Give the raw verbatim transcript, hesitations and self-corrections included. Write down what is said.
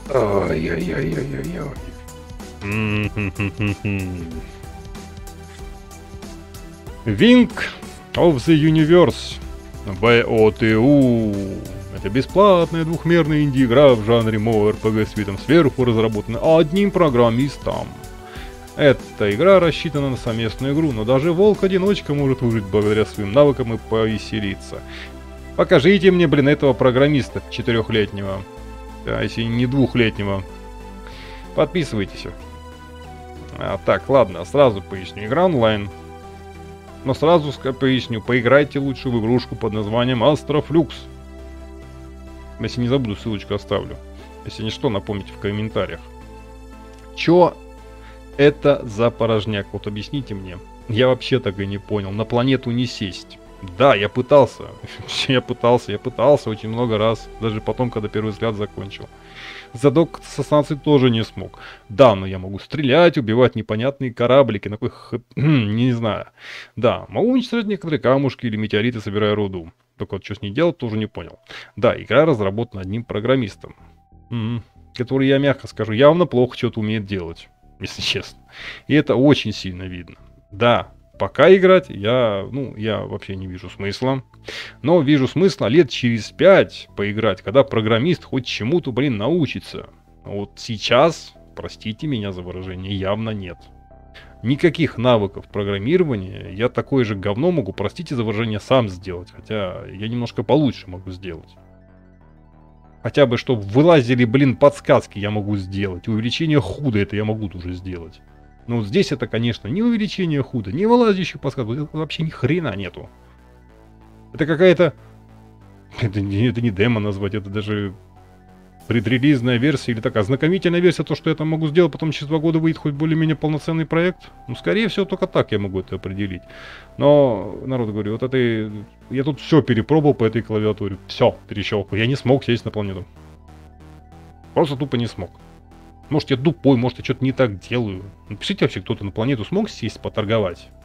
Ой-ой-ой-ой-ой-ой. Wing of the Universe. вэ о тэ у. Это бесплатная двухмерная инди-игра в жанре МО-эр пэ гэ с видом сверху, разработана одним программистом. Эта игра рассчитана на совместную игру, но даже волк-одиночка может выжить благодаря своим навыкам и повеселиться. Покажите мне, блин, этого программиста четырехлетнего. Да, если не двухлетнего. Подписывайтесь. А, так, ладно, сразу поясню. Игра онлайн. Но сразу поясню, поиграйте лучше в игрушку под названием Astroflux. Если не забуду, ссылочку оставлю. Если не что, напомните в комментариях. Чё это за порожняк? Вот объясните мне. Я вообще так и не понял. На планету не сесть. Да, я пытался. Я пытался, я пытался очень много раз. Даже потом, когда первый взгляд закончил. Задок со станции тоже не смог. Да, но я могу стрелять, убивать непонятные кораблики, на коих... не знаю. Да, могу уничтожать некоторые камушки или метеориты, собирая руду. Только вот что с ней делать, тоже не понял. Да, игра разработана одним программистом. М-м, который, я мягко скажу, явно плохо что-то умеет делать. Если честно. И это очень сильно видно. Да, пока играть я, ну, я вообще не вижу смысла. Но вижу смысла лет через пять поиграть, когда программист хоть чему-то, блин, научится. Вот сейчас, простите меня за выражение, явно нет. Никаких навыков программирования, я такое же говно могу, простите за выражение, сам сделать. Хотя я немножко получше могу сделать. Хотя бы, чтобы вылазили, блин, подсказки я могу сделать. Увеличение худа это я могу тоже сделать. Но вот здесь это, конечно, не увеличение худа, не вылазящих подсказок. Это вообще ни хрена нету. Это какая-то... Это не, это не демо назвать, это даже предрелизная версия или такая ознакомительная версия, то, что я там могу сделать, потом через два года выйдет хоть более-менее полноценный проект. Ну, скорее всего, только так я могу это определить. Но, народ, говорю, вот это... Я тут все перепробовал по этой клавиатуре. Все, перещелкаю. Я не смог сесть на планету. Просто тупо не смог. Может, я тупой, может, я что-то не так делаю. Напишите вообще, кто-то на планету смог сесть, поторговать.